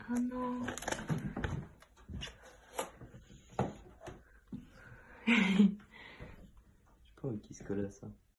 Oh non. Je sais pas qui se colle à ça.